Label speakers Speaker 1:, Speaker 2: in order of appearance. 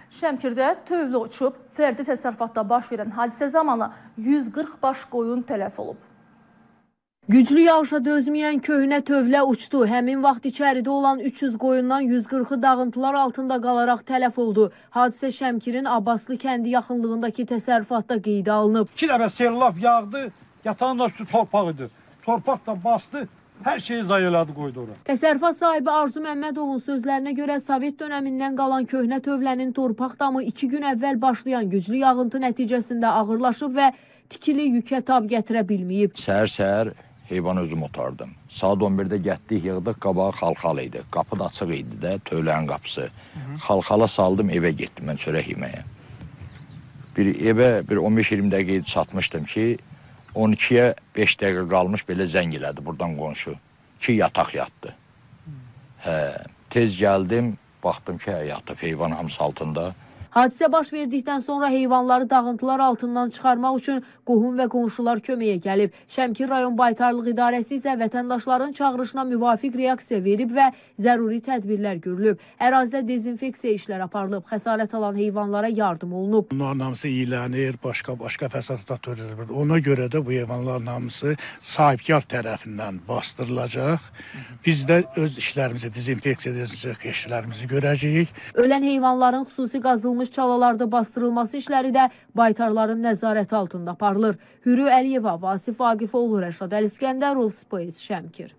Speaker 1: Şəmkirdə tövlə uçub, fərdi təsərrüfatda baş verən hadisə zamanı 140 baş qoyun tələf olub.
Speaker 2: Güclü yağışa dözməyən köhnə tövlə uçdu. Həmin vaxt içəridə olan 300 qoyundan 140-ı dağıntılar altında qalaraq tələf oldu. Hadisə Şəmkirin Abbaslı kəndi yaxınlığındakı təsərrüfatda qeydə alınıb.
Speaker 3: 2 dəfə sellaf yağdı, yatağın da üstü torpaq idi. Torpaq da bastı. Hər şeyi zayıladı, qoydu ora.
Speaker 2: Təsərrüfat sahibi Arzu Məmmədovun sözlərinə görə Sovet dönəmindən qalan köhnə tövlənin torpaq damı 2 gün əvvəl başlayan güclü yağıntı nəticəsində ağırlaşıb və tikili yükə tab gətirə bilməyib.
Speaker 4: Səhər-səhər heyvan özüm otardım. Saat 11-də getdik, yığdıq, qabağı xalxal idi. Qapı da açıq idi də, tövlənin qapısı. Xalxala saldım, evə getdim mən çörək yeməyə. Evə 15-20 dəqiqə çatmışdım ki, 12-yə 5 dəqiqə qalmış belə zəng elədi buradan qonşu ki, yataq yatdı. Tez gəldim, baxdım ki, yatıb heyvan hamısı altında.
Speaker 2: Hadisə baş verdikdən sonra heyvanları dağıntılar altından çıxarmaq üçün qohum və qonşular köməyə gəlib. Şəmkir rayon baytarlıq idarəsi isə vətəndaşların çağırışına müvafiq reaksiya verib və zəruri tədbirlər görülüb. Ərazidə dezinfeksiya işləri aparılıb, xəsarət alan heyvanlara yardım olunub.
Speaker 5: Bunların hamısı iyilənir, başqa fəsadata törədir. Ona görə də bu heyvanların hamısı sahibkar tərəfindən bastırılacaq. Biz də öz işlərimizi, dezinfeksiya işlərimizi görəcəyik.
Speaker 2: Ölən heyvanların xüsusi qazılmış çalalarda bastırılması işləri də baytarların nəzarəti altında aparılır. Hürü Əliyeva, Vasif Vaqifoğlu, Rəşad Əliskəndərov, Space, Şəmkir.